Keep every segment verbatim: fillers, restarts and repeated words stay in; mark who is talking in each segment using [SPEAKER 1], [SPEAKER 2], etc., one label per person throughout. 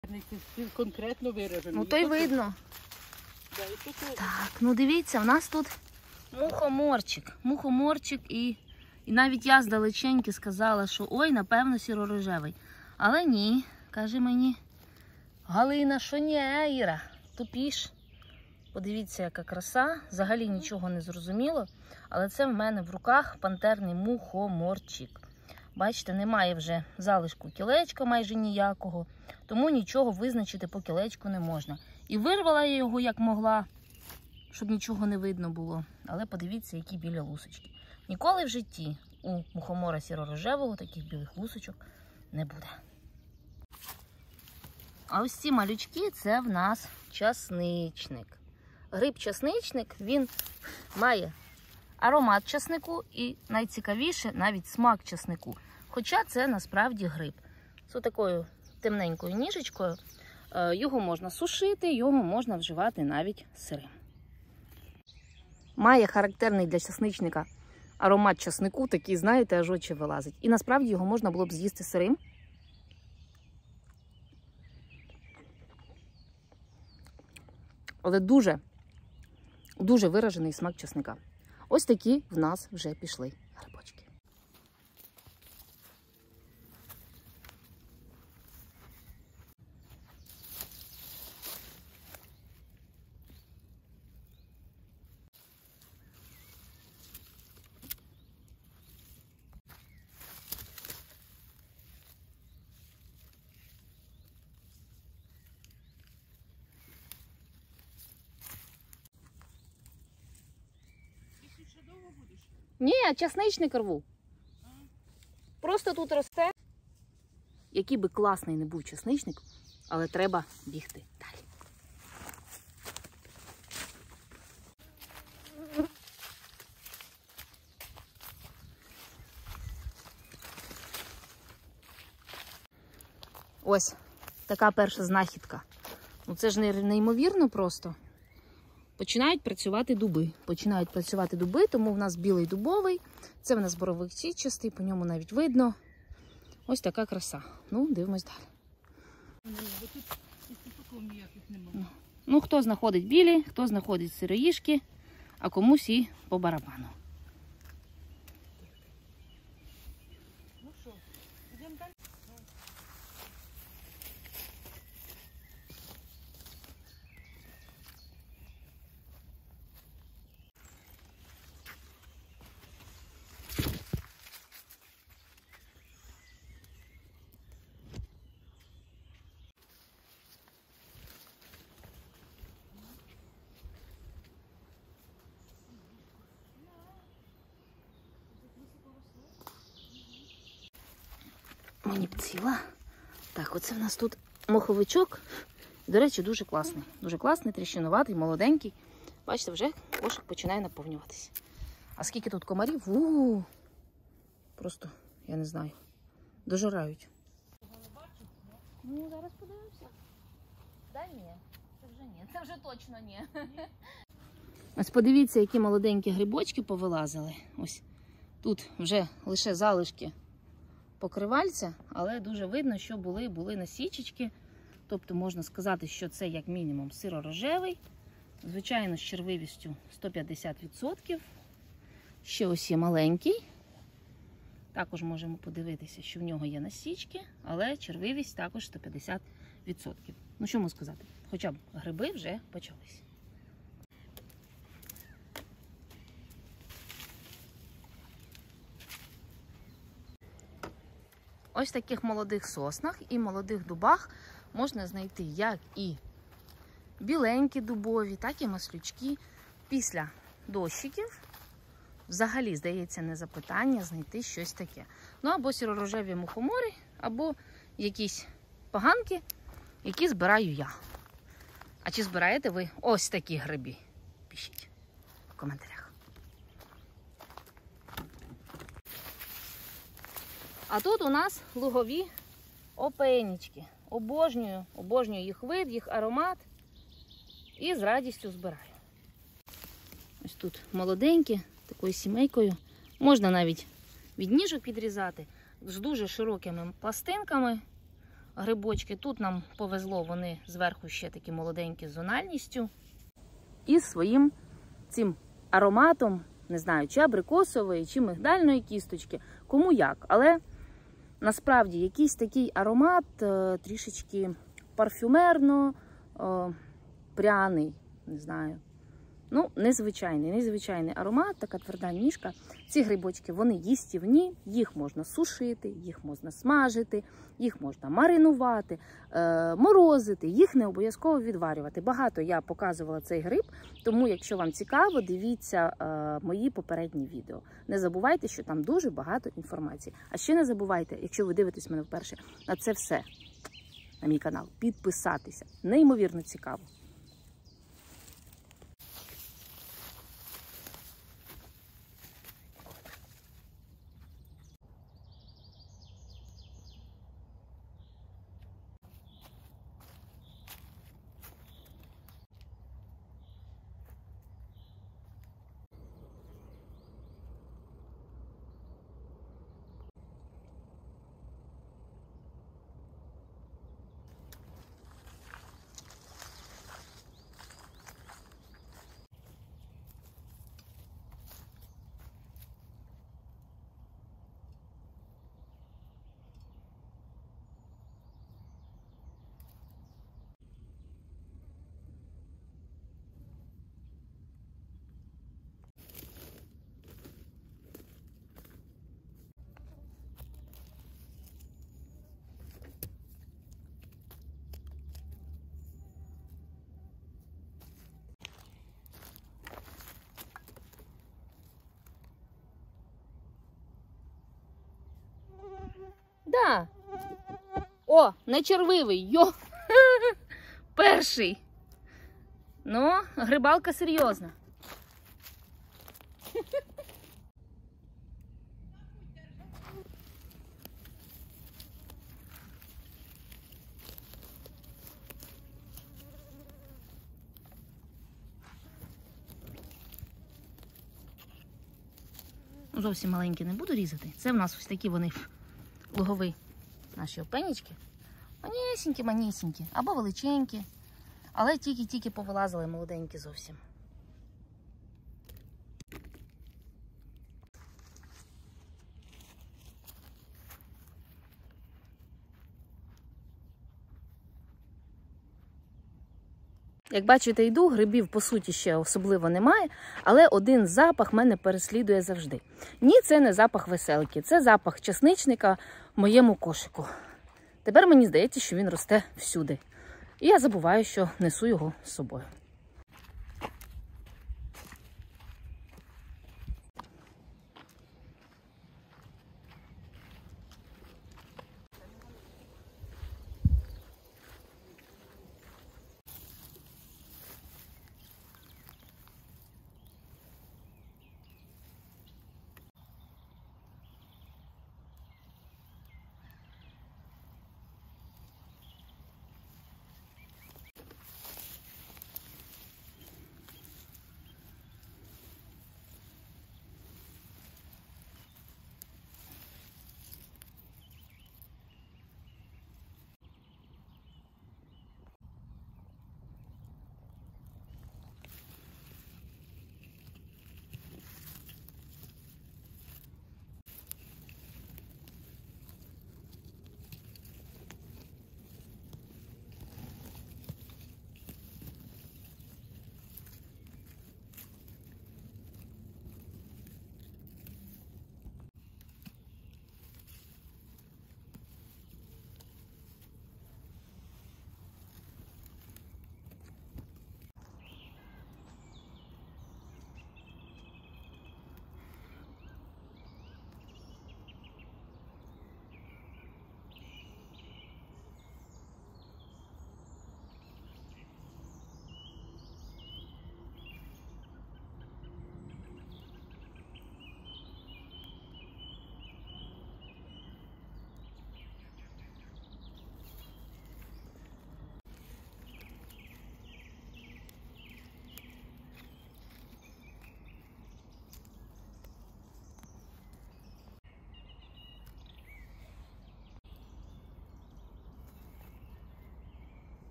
[SPEAKER 1] Конкретно виражено.
[SPEAKER 2] Ну то й видно. Так, ну дивіться, в нас тут мухоморчик. Мухоморчик і, і навіть я здалеченьки сказала, що ой, напевно, сіро-рожевий. Але ні, каже мені Галина, що ні, Іра, тупіш. Подивіться, яка краса, взагалі нічого не зрозуміло, але це в мене в руках пантерний мухоморчик. Бачите, немає вже залишку кілечка майже ніякого, тому нічого визначити по кілечку не можна. І вирвала я його як могла, щоб нічого не видно було. Але подивіться, які білі лусочки. Ніколи в житті у мухомора сіро-рожевого таких білих лусочок не буде. А ось ці малючки – це в нас часничник. Гриб-часничник, він має аромат часнику і, найцікавіше, навіть смак часнику. Хоча це насправді гриб. З такою темненькою ніжечкою. Його можна сушити, його можна вживати навіть сирим. Має характерний для часничника аромат часнику, такий, знаєте, аж очі вилазить. І насправді його можна було б з'їсти сирим. Але дуже, дуже виражений смак часника. Ось такі в нас вже пішли грибочки. Ні, часничник рву. Просто тут росте. Який би класний не був часничник, але треба бігти далі. Ось така перша знахідка. Ну це ж неймовірно просто. Починають працювати дуби. Починають працювати дуби, тому в нас білий дубовий. Це в нас боровик сітчастий, по ньому навіть видно. Ось така краса. Ну, дивимось далі. Ну, хто знаходить білі, хто знаходить сироїшки, а комусь і по барабану.
[SPEAKER 1] Ну що, йдемо далі?
[SPEAKER 2] Мені б ціла. Так, оце в нас тут моховичок. До речі, дуже класний. Дуже класний, тріщинуватий, молоденький. Бачите, вже кошик починає наповнюватися. А скільки тут комарів? У-у-у! Просто, я не знаю, дожирають. Ну, зараз подивимося. Да ні, це вже ні. Це вже точно ні. Ось подивіться, які молоденькі грибочки повилазили. Ось тут вже лише залишки покривальця, але дуже видно, що були, були насічечки. Тобто можна сказати, що це як мінімум сиро-рожевий. Звичайно, з червивістю сто п'ятдесят відсотків. Ще ось є маленький. Також можемо подивитися, що в нього є насічки, але червивість також сто п'ятдесят відсотків. Ну що можу сказати? Хоча б гриби вже почались. Ось в таких молодих соснах і молодих дубах можна знайти як і біленькі дубові, так і маслючки. Після дощиків взагалі, здається, не запитання знайти щось таке. Ну або сіро-рожеві мухомори, або якісь поганки, які збираю я. А чи збираєте ви ось такі гриби? Пишіть в коментарях. А тут у нас лугові опенічки. Обожнюю, обожнюю їх вид, їх аромат. І з радістю збираю. Ось тут молоденькі, такою сімейкою. Можна навіть від ніжок підрізати. З дуже широкими пластинками. грибочки. Тут нам повезло, вони зверху ще такі молоденькі з зональністю. І своїм цим ароматом, не знаю, чи абрикосової, чи мигдальної кісточки, кому як. Але насправді якийсь такий аромат трішечки парфюмерно, пряний, не знаю. Ну, незвичайний, незвичайний аромат, така тверда ніжка. Ці грибочки, вони їстівні, їх можна сушити, їх можна смажити, їх можна маринувати, е, морозити, їх не обов'язково відварювати. Багато я показувала цей гриб, тому якщо вам цікаво, дивіться е, мої попередні відео. Не забувайте, що там дуже багато інформації. А ще не забувайте, якщо ви дивитесь мене вперше, на це все, на мій канал, підписатися. Неймовірно цікаво. Да. О, не червивий, йо! Перший. Ну, грибалка серйозна. Зовсім маленькі не буду різати. Це в нас ось такі вони лугові наші опенічки. Манісінькі, манісінькі, або величенькі, але тільки-тільки повилазили молоденькі зовсім. Як бачите, йду, грибів, по суті, ще особливо немає, але один запах мене переслідує завжди. Ні, це не запах веселки, це запах часничника в моєму кошику. Тепер мені здається, що він росте всюди. І я забуваю, що несу його з собою.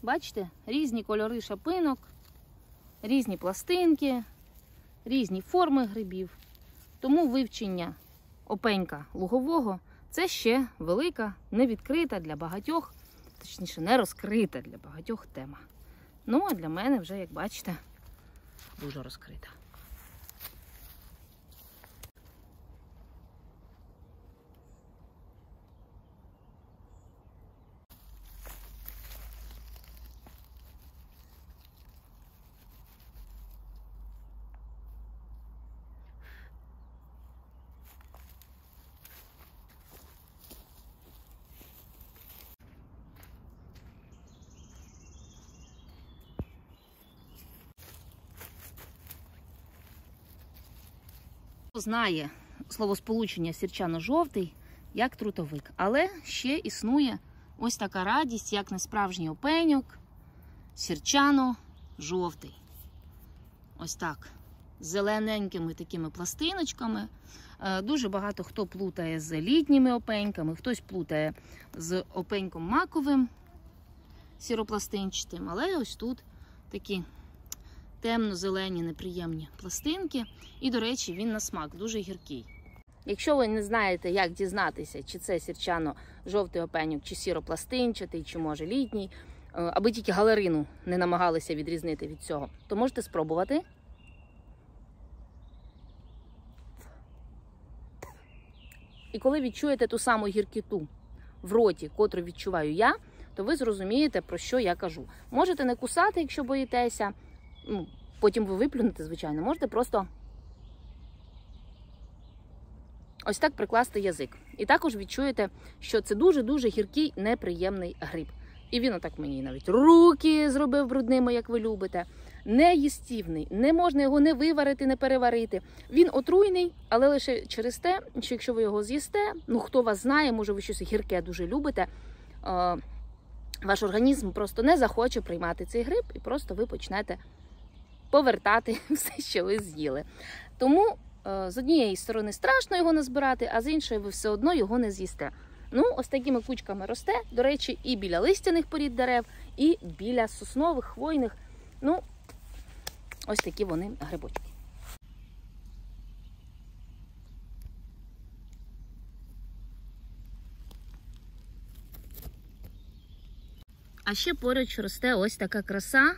[SPEAKER 2] бачите, різні кольори шапинок, різні пластинки, різні форми грибів. Тому вивчення опенька лугового – це ще велика, невідкрита для багатьох, точніше, не розкрита для багатьох тема. Ну, а для мене вже, як бачите, дуже розкрита. Знає словосполучення сірчано-жовтий як трутовик. Але ще існує ось така радість, як несправжній опеньок, сірчано-жовтий. Ось так, з зелененькими такими пластиночками. Дуже багато хто плутає з літніми опеньками, хтось плутає з опеньком маковим, сіропластинчатим. Але ось тут такі темно-зелені неприємні пластинки. І, до речі, він на смак дуже гіркий. Якщо ви не знаєте, як дізнатися, чи це сірчано-жовтий опеньок, чи сіропластинчатий, чи може літній, аби тільки галерину не намагалися відрізнити від цього, то можете спробувати. І коли відчуєте ту саму гіркоту в роті, котру відчуваю я, то ви зрозумієте, про що я кажу. Можете не кусати, якщо боїтеся, ну, потім ви виплюнете, звичайно, можете просто ось так прикласти язик. І також відчуєте, що це дуже-дуже гіркий, неприємний гриб. І він отак мені навіть руки зробив брудними, як ви любите. Неїстівний, не можна його не виварити, не переварити. Він отруйний, але лише через те, що якщо ви його з'їсте, ну хто вас знає, може ви щось гірке дуже любите, е ваш організм просто не захоче приймати цей гриб і просто ви почнете повертати все, що ви з'їли. Тому е з однієї сторони страшно його назбирати, а з іншої ви все одно його не з'їсте. Ну, ось такими кучками росте, до речі, і біля листяних порід дерев, і біля соснових, хвойних. Ну, ось такі вони грибочки. А ще поруч росте ось така краса.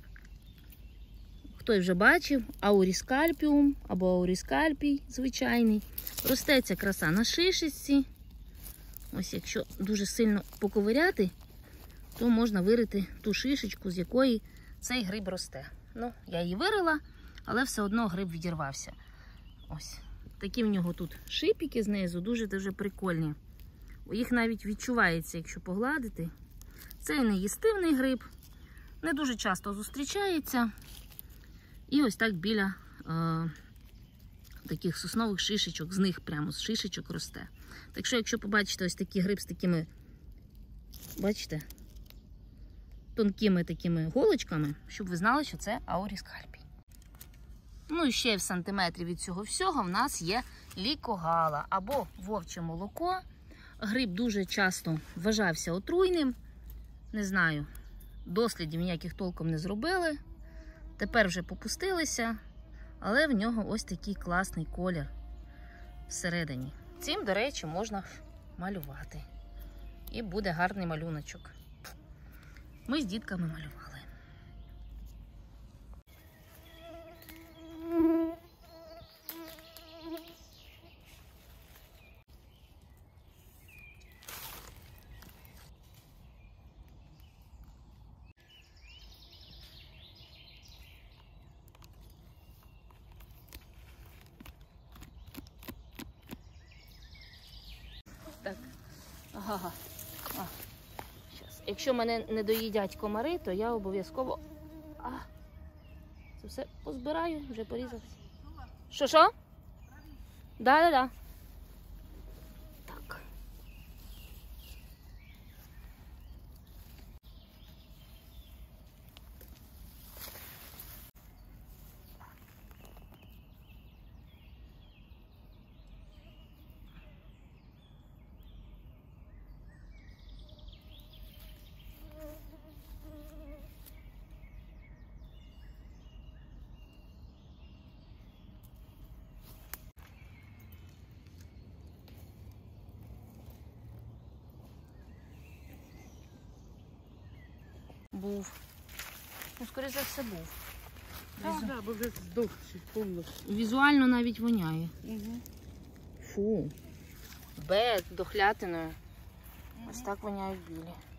[SPEAKER 2] Хтось вже бачив, ауріскальпіум або ауріскальпій звичайний. Росте ця краса на шишечці. Ось якщо дуже сильно поковиряти, то можна вирити ту шишечку, з якої цей гриб росте. Ну, я її вирила, але все одно гриб відірвався. Ось. Такі в нього тут шипики знизу, дуже-дуже прикольні. Їх навіть відчувається, якщо погладити. Це неїстивний гриб, не дуже часто зустрічається. І ось так біля е, таких соснових шишечок, з них прямо з шишечок росте. Так що, якщо побачите ось такий гриб з такими, бачите, тонкими такими голочками, щоб ви знали, що це ауріскальпій. Ну і ще в сантиметрі від цього всього в нас є лікогала або вовче молоко. Гриб дуже часто вважався отруйним. Не знаю, дослідів ніяких толком не зробили. Тепер вже попустилися, але в нього ось такий класний колір всередині. Цим, до речі, можна малювати. І буде гарний малюночок. Ми з дітками малювали. Так. Ага. А. Щас. Якщо мене не доїдять комари, то я обов'язково а. це все позбираю, вже порізався. Що, що? Да, да, да. Так. був. Ну, скоріше за все, був.
[SPEAKER 1] Так,
[SPEAKER 2] Візу-
[SPEAKER 1] так, бо вже здохши повністю.
[SPEAKER 2] Візуально навіть воняє.
[SPEAKER 1] Угу.
[SPEAKER 2] Фу. Б дохлятиною. Ось так воняють білі.